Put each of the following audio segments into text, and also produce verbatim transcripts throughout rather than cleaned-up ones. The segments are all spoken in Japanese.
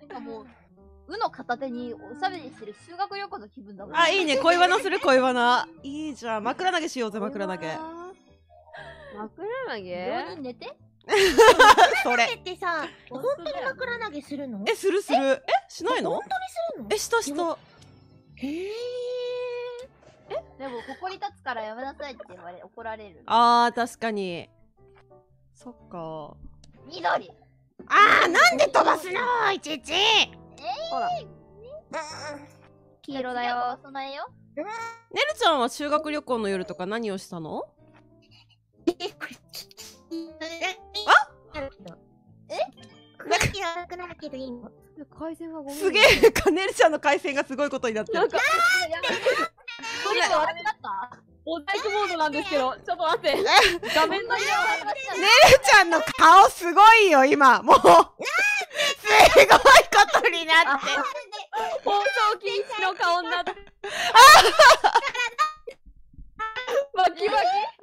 なんかもう、うの片手におしゃべりしてる修学旅行の気分だもん。 あ、いいね、恋バナする恋バナ。いいじゃん、枕投げしようぜ、枕投げ。 枕投げ病人寝てそれってさ、本当に枕投げするの？ え、するする。え、しないの？ 本当にするの？ え、したした。 へえ。 え、でもここに立つからやめなさいって言われ怒られる。 あー、確かに。そっか。 緑。 あー、なんで飛ばすのいちいち。 ほら。黄色だよ。 そないよ。 ねるちゃんは修学旅行の夜とか何をしたの？ あ？え？空気悪くなるけどいいの？ 回線がごめん。 すげえ、かねるちゃんの回線がすごいことになってる。 なんかこれあれだった？ モザイクモードなんですけど、ちょっと待って。画面だけ。 ねるちゃんの顔すごいよ、今。もう。すごいことになって。 放送禁止の顔になって。バキバキ。バキバキにな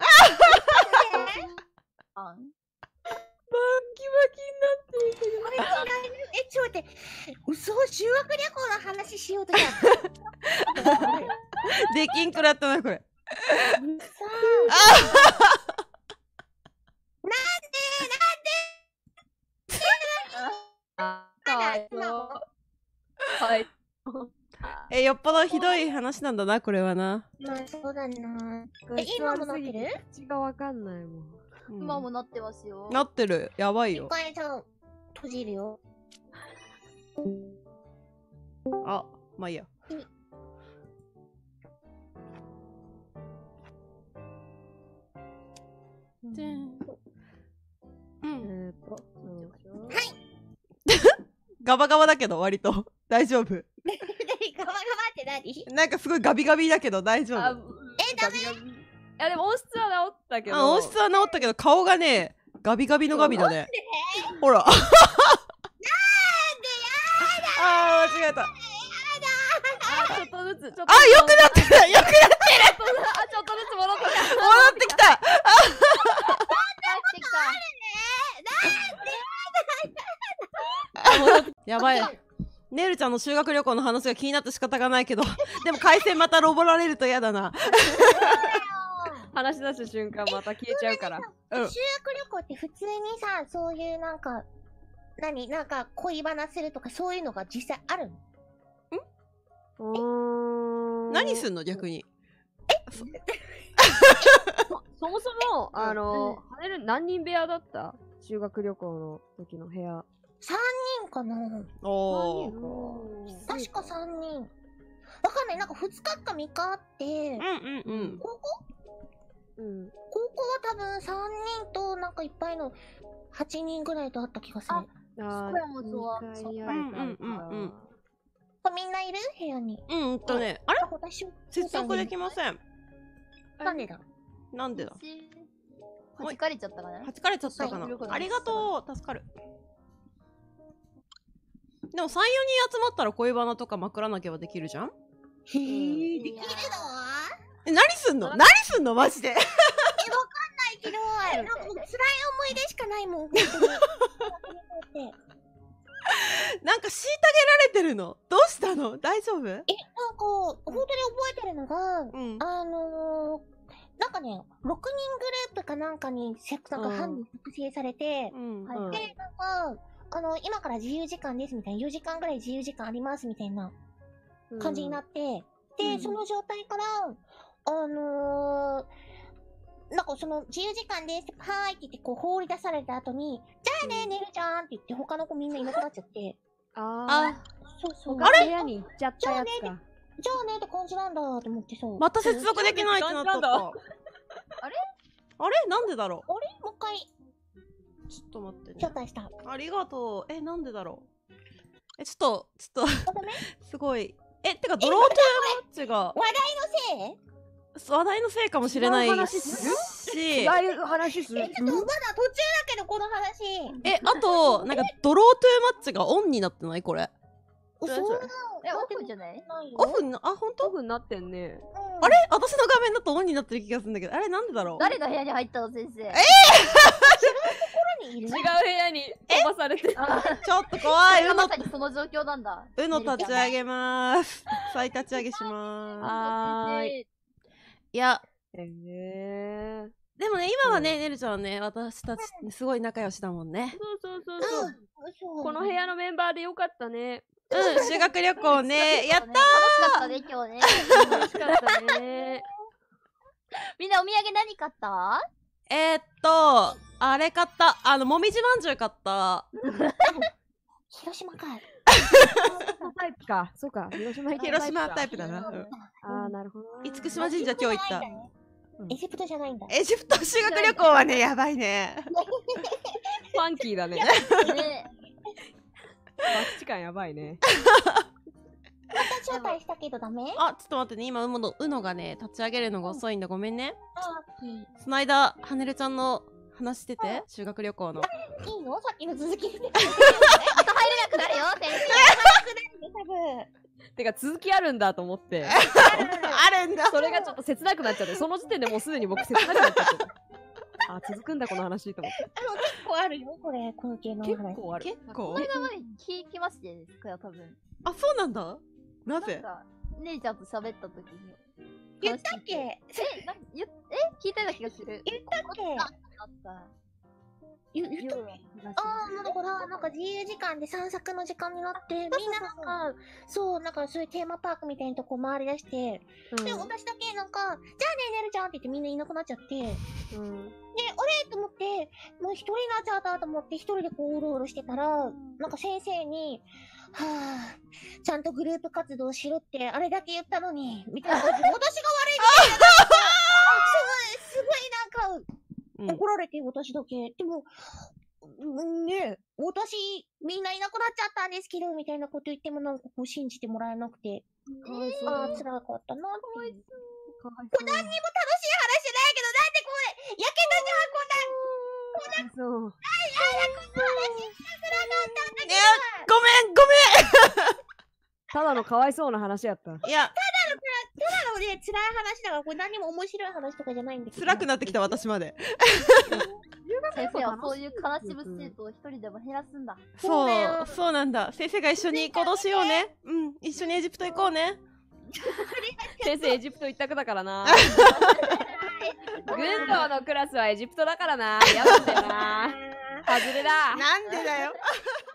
ってるけど。 これ違う。え、ちょっと待って。嘘、修学旅行の話しようとした。 できんくらったな、これ。 さあ。なんでなんではい。 え、よっぽどひどい話なんだな、これはな。 まあ、そうだな。え、今もなってる？ 口がわかんないもん。 今もなってますよ。 なってる。やばいよ。 一回さ、閉じるよ。 あ、まあいいや。じゃん。うん。 えっと、 はい。 ガバガバだけど割と大丈夫。 ガバガバって何？ なんかすごいガビガビだけど大丈夫。 え、ダメ？ いやでも音質は治ったけど。 あ、音質は治ったけど顔がね、ガビガビのガビだね。ほら。 なんでやだ。 あー、間違えた。 あ、ちょっとずつ、ちょっと。 あ、よくなってる。よくなってる。 あ、ちょっとずつ戻ってきた。 戻ってきた。 帰ってきた。 やばい。ねるちゃんの修学旅行の話が気になって仕方がないけど、でも回線またロボられると嫌だな。 話し出した瞬間また消えちゃうから。 修学旅行って普通にさ、そういうなんか、何なんか恋バナするとかそういうのが実際あるの？ ん？ 何すんの逆に？ えそもそも、あの、跳ねる何人部屋だった？修学旅行の時の部屋。 さんにんかな。 おー。 確かさんにん。わかんない。なんかふつかかみっかあって、 うんうんうん。 高校？ うん。 高校は多分さんにんとなんかいっぱいのはちにんぐらいとあった気がする。 あこれもそうは。 うんうんうん。 これみんないる部屋に。 うんとね、あれ？接続できません。 なんでだ？ なんでだ？ はじかれちゃったかな？ はじかれちゃったかな？ありがとう、助かる。でもさん、よにん集まったら恋バナとか枕投げはできるじゃん？ へえ、できるの？ え、何すんの？何すんのマジで？え、わかんないけど、なんか辛い思い出しかないもん。本当に。 なんか虐げられてるの？どうしたの？大丈夫？え、 なんか本当に覚えてるのが、うん、あのー、なんかね、ろくにんグループかなんかになんか班に作成されて、うん、はい、で、なんか、あの、今から自由時間ですみたいな、よじかんぐらい自由時間ありますみたいな感じになって、うん、で、うん、その状態から、あのー、なんかその自由時間です、はーいって言ってこう放り出された後に、じゃあね、寝るじゃんって言って他の子みんないなくなっちゃって。 ああ。 そうそう。 あれ部屋に行っちゃったやつか。 じゃあねって感じなんだと思ってさ。 また接続できないってなったった。あれあれなんでだろう？ あれもう一回。 ちょっと待ってね。 招待した。 ありがとう。え、なんでだろう？え、ちょっと、ちょっと、すごい。え、てか、ドロートゥーマッチが。 話題のせい？ 話題のせいかもしれないし。 違う話する？違う話する？ え、ちょっとまだ途中だけど、この話。 え、あと、なんか、ドロートゥーマッチがオンになってないこれ。 そんな、 え、オフじゃない？ オフな、あ、ほんと？ オフになってんね。 あれ私の画面だとオンになってる気がするんだけど、あれなんでだろう？ 誰の部屋に入ったの先生？え違う部屋に飛ばされてる。 ちょっと怖い。うの、 まさにその状況なんだ。 うの立ち上げまーす。再立ち上げしまーす。 はーい。 いや、 えー。 でもね、今はね、ねるちゃんはね、私たちすごい仲良しだもんね。 そうそうそうそう。この部屋のメンバーでよかったね。 うん、修学旅行ね。やったー！ 楽しかったね、今日ね。 楽しかったね。 みんなお土産何買った？ えー、っと、あれ買った。あの、もみじまんじゅう買った。 広島か。 タイプか。そうか。広島広島タイプだな。 ああ、なるほど。 厳島神社今日行った。 エジプトじゃないんだ。 エジプト修学旅行はね、やばいね。 ファンキーだね。 ね。 マッチ感やばいね。 また招待したけどダメ？ あ、ちょっと待ってね、今うの、うのがね、立ち上げるのが遅いんだ、ごめんね。 あ、 その間、はねるちゃんの話してて、修学旅行の。 いいの？さっきの続きで。 また入れなくなるよ、先生。てか続きあるんだと思って。 あるんだ。 それがちょっと切なくなっちゃって、その時点でもうすでに僕切なくなっちゃって。あ、続くんだこの話と思って。 あの結構あるよ、これ、この系の話。 結構ある。 結構。 この間まで聞きましてですかよ、多分。 あ、そうなんだ。なぜ？ 姉ちゃんと喋った時に。 言ったっけ？ え、な、言っ、え、聞いたような気がする。 言ったっけ？ あった言ったっけ？ああ、だから、なんか自由時間で散策の時間になって、みんななんか、そう、なんかそういうテーマパークみたいなとこ回り出して、で、私だけなんか、じゃあね、ねるちゃんって言ってみんないなくなっちゃって、で、あれと思って、もう一人になっちゃったと思って、一人でこう、うろうろしてたら、なんか先生に、はぁ、ちゃんとグループ活動しろって、あれだけ言ったのに、みたいな感じで、私が悪いみたいな、すごい、すごいなんか、怒られて、私だけ。でも、ねえ、私、みんないなくなっちゃったんですけど、みたいなこと言ってもなんかこう信じてもらえなくて。ああ、辛かったなって。これ何にも楽しい話じゃないけど、なんでこれ、やけたじゃん、こんな、こんな、そう。早くの話したくなかったんだけど。いや、 ごめん、ごめんただのかわいそうな話やった。 いや、 ただの、ただのね、辛い話だから、これ何も面白い話とかじゃないんだけど。 辛くなってきた、私まで。 先生はそういう悲しむ生徒を一人でも減らすんだ。 そう、そうなんだ。先生が一緒に行動しようね。うん、一緒にエジプト行こうね。 先生エジプト一択だからな。軍道のクラスはエジプトだからな。やだんだよな。外れだ。 なんでだよ。